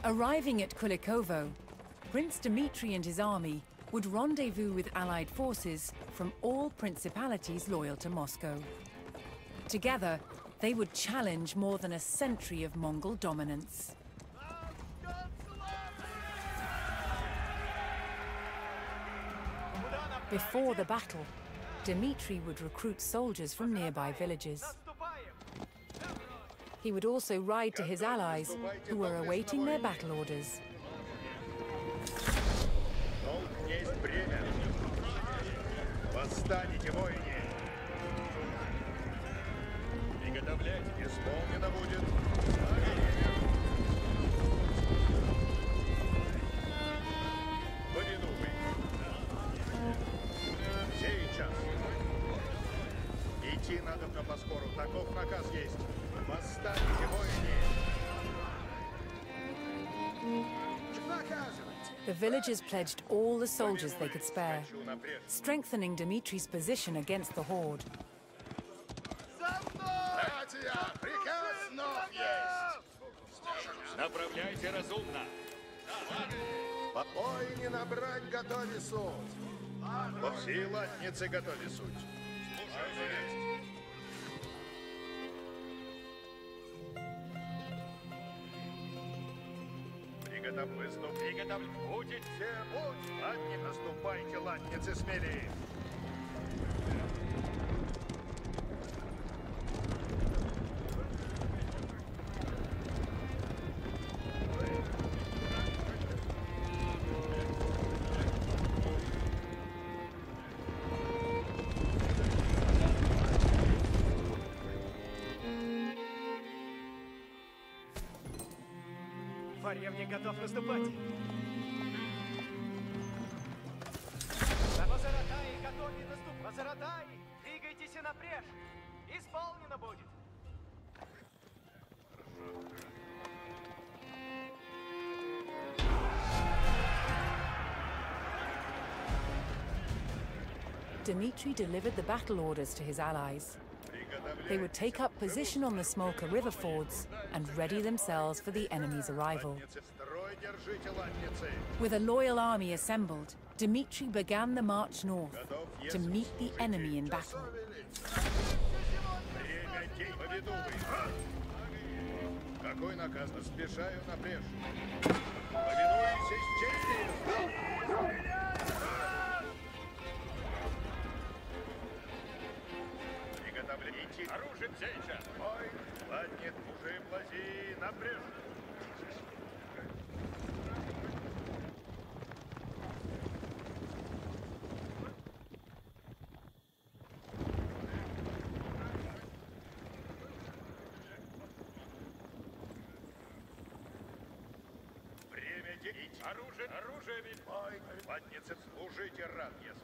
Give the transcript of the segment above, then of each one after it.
Arriving at Kulikovo, Prince Dmitry and his army would rendezvous with allied forces from all principalities loyal to Moscow. Together, they would challenge more than a century of Mongol dominance. Before the battle, Dmitry would recruit soldiers from nearby villages. He would also ride to his allies, who were awaiting their battle orders. Идти надо по скору, таков наказ есть. Восстаньте, воины! The villagers pledged all the soldiers they could spare, strengthening Dmitry's position against the horde. Направляйте разумно. Воины набрать готове суть. По всей латнице готове суть. Приготовь. Будет все путь. Ладни, наступайте, латницы смелее. Варевня готов наступать. Возаратай, готовы наступать. Возаратай, двигайтесь и напрежь. Исполнено будет. Dmitry delivered the battle orders to his allies. They would take up position on the Smolka River fords and ready themselves for the enemy's arrival. With a loyal army assembled, Dmitry began the march north to meet the enemy in battle. Какой наказ? Спешаю напрежь. Повинуйтесь чести! Приготовлените оружие сейчас! Ой, ладнет, мужи, плази, напрежь! Оружие, ой, ладницы, служите, рад, если.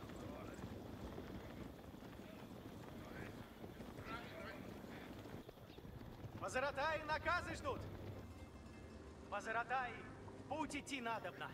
Возаратай, наказы ждут. Возаратай, в путь идти надобно.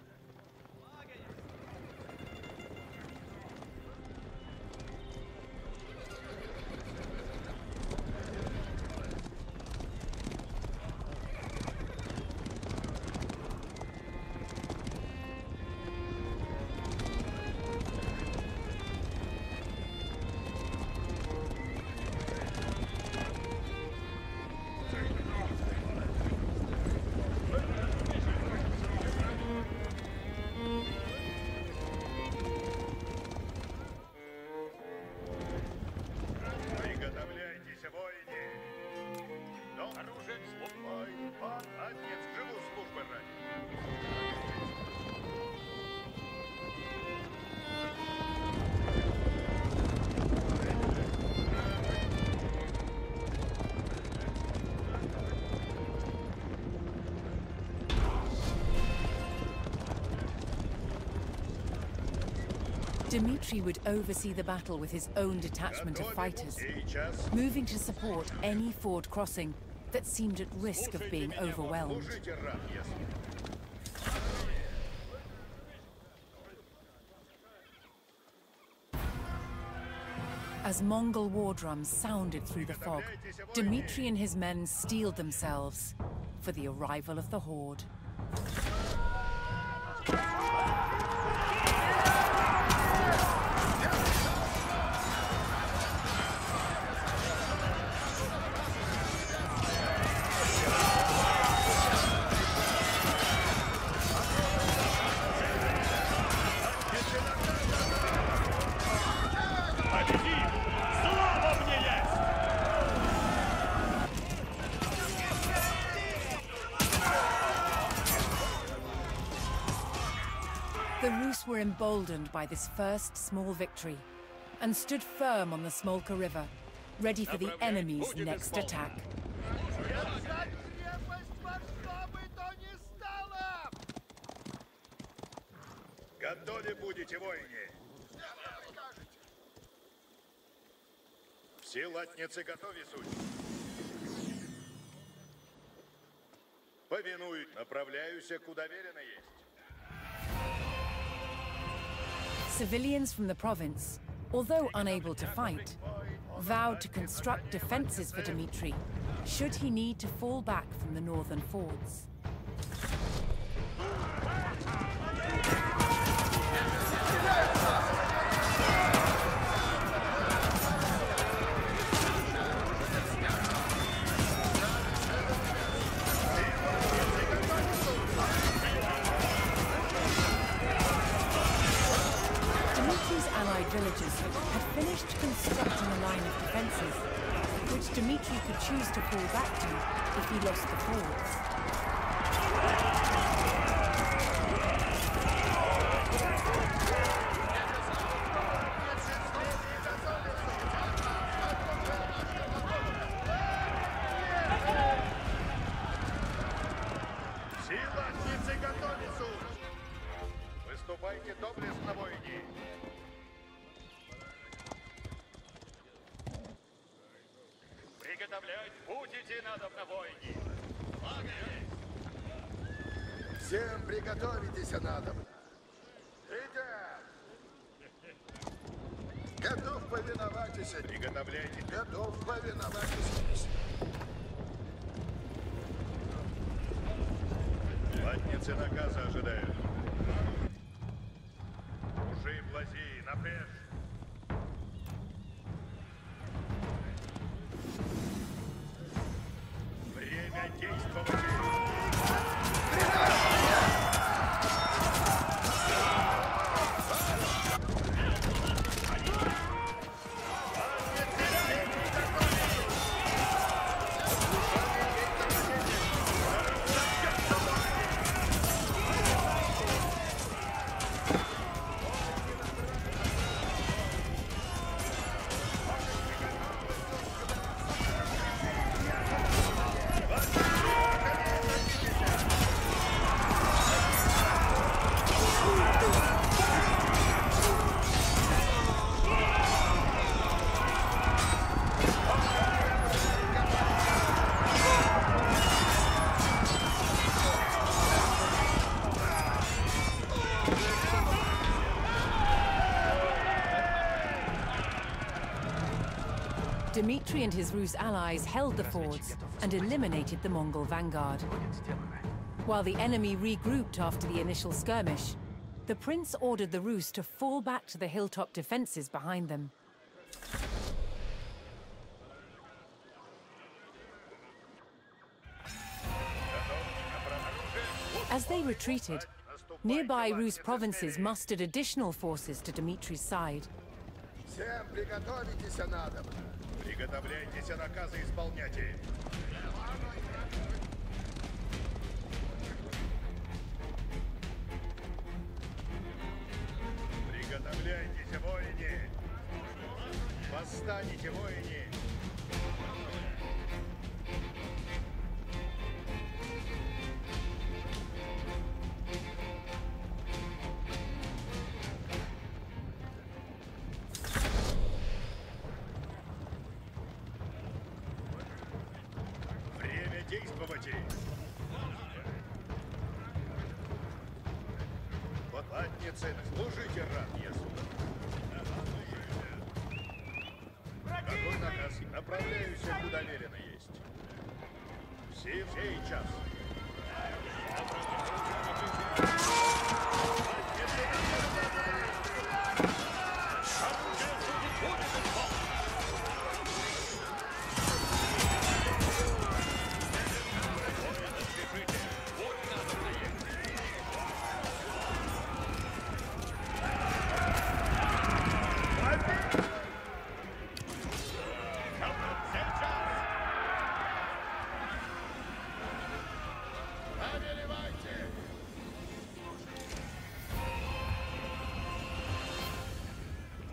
Dmitry would oversee the battle with his own detachment of fighters, moving to support any ford crossing that seemed at risk of being overwhelmed. As Mongol war drums sounded through the fog, Dmitry and his men steeled themselves for the arrival of the horde. The Rus were emboldened by this first small victory and stood firm on the Smolka River, ready for the enemy's next attack. Готовы будете, воине? Все латницы готовы, суть. Повинуй, направляюсь, куда велено есть. Civilians from the province, although unable to fight, vowed to construct defenses for Dmitry, should he need to fall back from the northern fords. Villages had finished constructing a line of defences, which Dmitry could choose to fall back to if he lost the fords. Силатницы готовятся! Выступайте доблестно, воине! Приготовлять будете надобно, воине! Всем приготовитесь надобно. Ребят! Готов повиноваться. Приготовляйте. Готов повиноваться. Латницы наказа ожидают. Ужи, блази, напряжь. Время действовать. Dmitry and his Rus allies held the fords and eliminated the Mongol vanguard. While the enemy regrouped after the initial skirmish, the prince ordered the Rus to fall back to the hilltop defenses behind them. As they retreated, nearby Rus provinces mustered additional forces to Dmitry's side. Всем приготовитесь надобно. Приготовляйтесь, наказы исполняйте. Приготовляйтесь, воине. Восстанете, воине. Действовайте! Латницы, служите, раб Есу! Какой наказ? Направляюсь, куда велено есть. Все сейчас!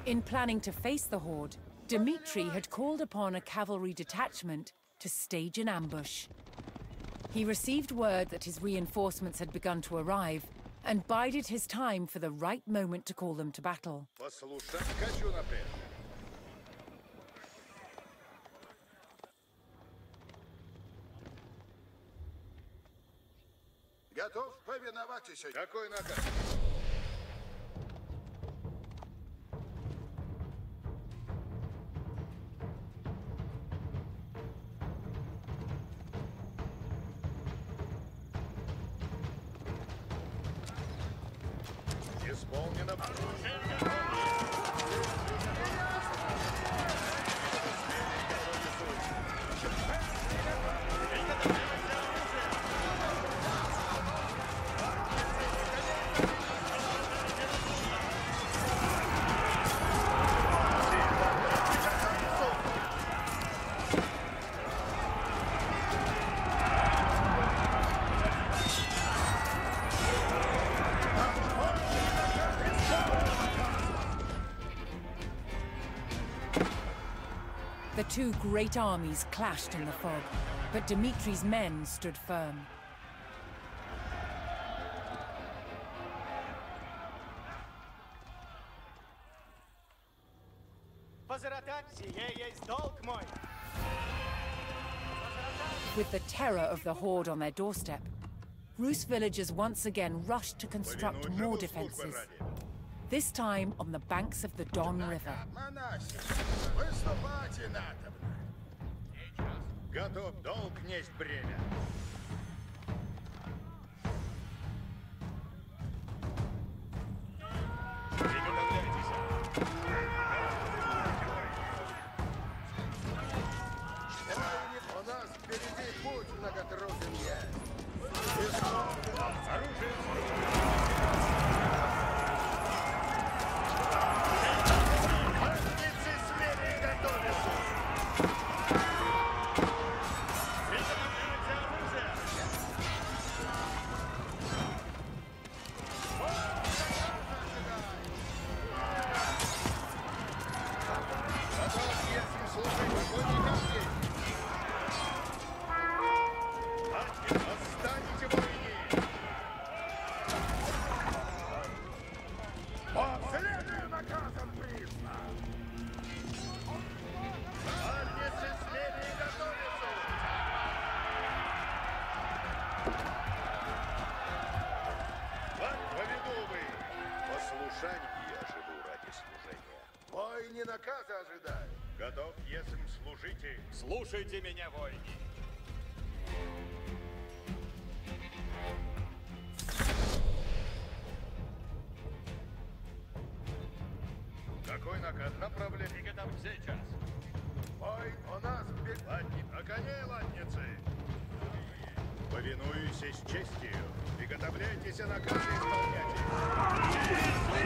In planning to face the horde, Dmitri had called upon a cavalry detachment to stage an ambush. He received word that his reinforcements had begun to arrive and bided his time for the right moment to call them to battle. Послушай, хочу напрямик. Готов повиноваться. Какой наказ? Исполнено. The two great armies clashed in the fog, but Dmitri's men stood firm. Возродать сие есть долг мой. With the terror of the horde on their doorstep, Rus villagers once again rushed to construct more defenses, this time on the banks of the Don River. Монахи, выступайте надобно. Готов. Долг несть бремя. У нас впереди путь многотруден есть. Конницы смелее готовятся. Приготовляйте оружие. Готов, если слушай покойникам здесь. Восстанете, воины! Следуй наказам призна. Конницы смелее готовятся. Вот поведу вы. Послушание я живу ради служения. Бой не наказа ожидает. Готов, если служите. Слушайте меня, воины. Какой наказ? Направление. Приготовь сейчас. Бой у нас впереди. На коней, латницы! Повинуюсь с честью. Приготовляйтесь, а наказы исполняйте.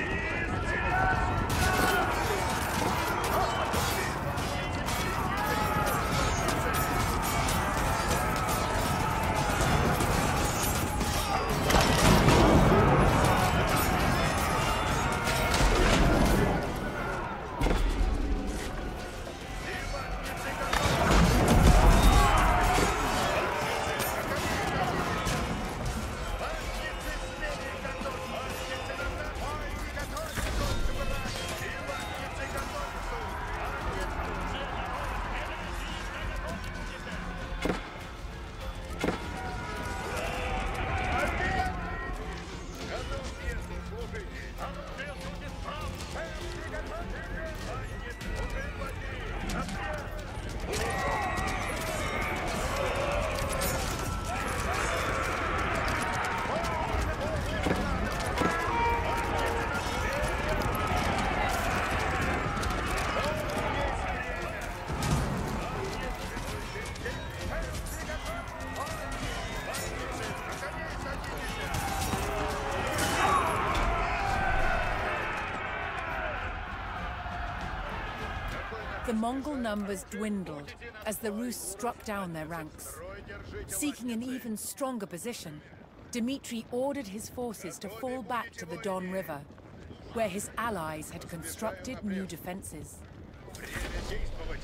The Mongol numbers dwindled as the Rus struck down their ranks. Seeking an even stronger position, Dmitri ordered his forces to fall back to the Don River. where his allies had constructed new defenses. Время действовать!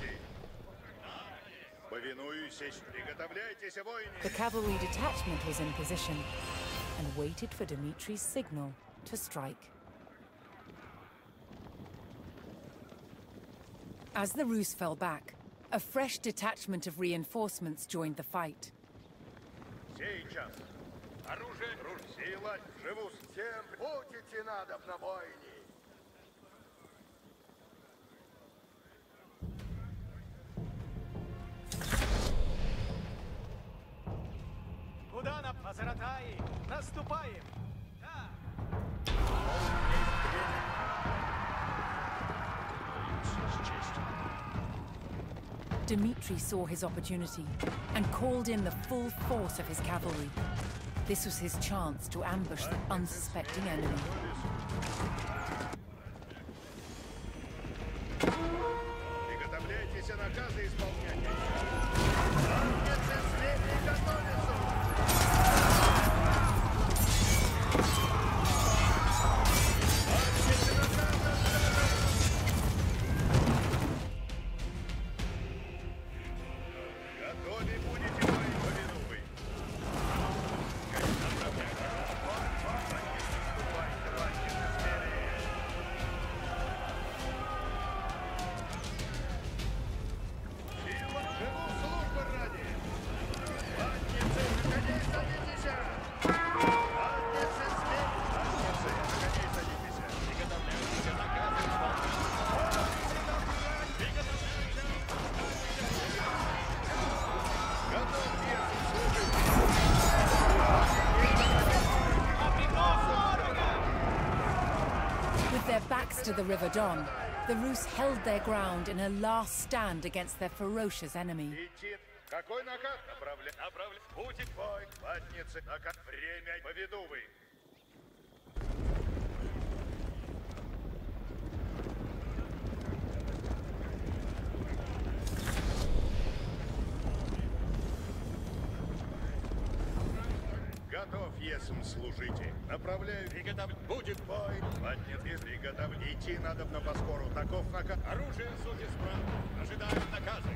Повинуюсь, приготовляйтесь, воины! The cavalry detachment was in position and waited for Dimitri's signal to strike. As the Rus fell back, a fresh detachment of reinforcements joined the fight. Сейчас! Оружие! Сила! Живу! Всем будете надо на бойне. Куда нам, Азаратаи? Наступаем! Да! Dimitri saw his opportunity and called in the full force of his cavalry. This was his chance to ambush the unsuspecting enemy. Приготовляйтесь, наказы исполняйте! Армейцы слепи готовятся! Готовы будете, мои повинувы! Сила, живу, служба ради! Ладницы, на коней садитесь! Ладницы, слепи! Ладницы, на коней садитесь! Приготовляйтесь, наказы исполняйте! Готовьте, служить! With their backs to the River Don, the Rus held their ground in a last stand against their ferocious enemy. Идти. Какой наказ? Направлять. Путь бой. Латницы. Наказ. Время. Поведувы. Готов, есм, служите. Направляю. Приготовлю. Будет бой. Латницы. Приготовлю. Идти надо на поскору. Таков наказ. Оружие, судя справа. Ожидают наказы.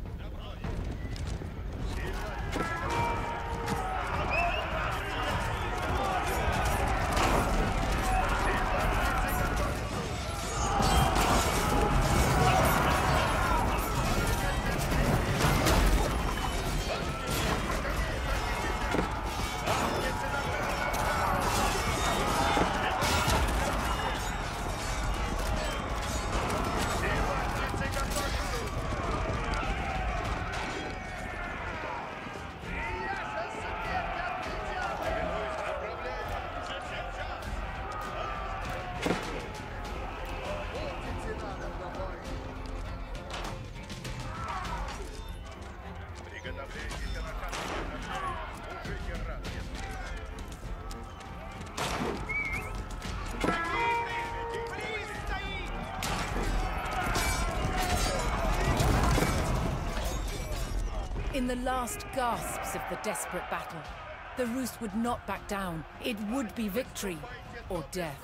In the last gasps of the desperate battle, the Rus would not back down. It would be victory or death.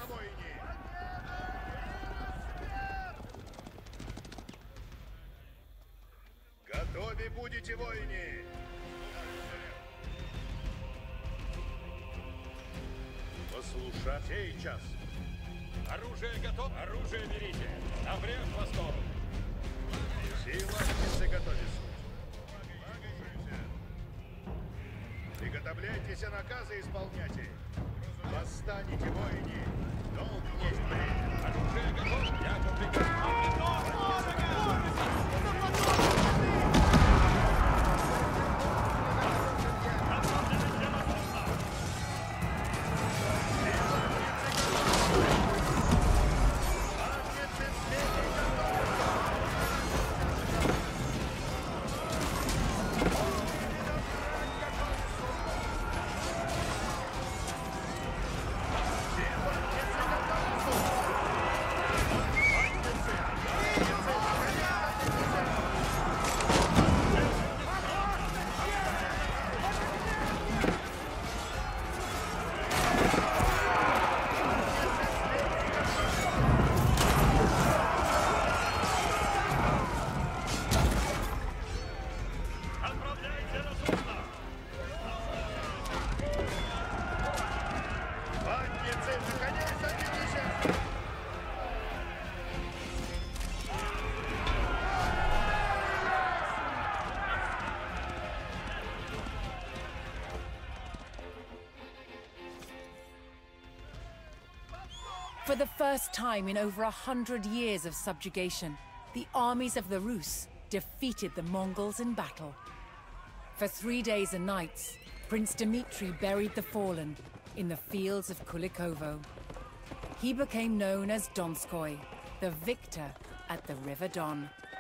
Готовы будете, воины! Послушать сейчас. Оружие готово. Оружие берите. Наврежь в сторону. Сила, готовится. Приготовляйтесь, наказы исполняйте. Восстанете, воины. Долг есть время. Оружие готово. Я For the first time in over 100 years of subjugation, the armies of the Rus defeated the Mongols in battle. For 3 days and nights, Prince Dmitri buried the fallen in the fields of Kulikovo. He became known as Donskoy, the victor at the River Don.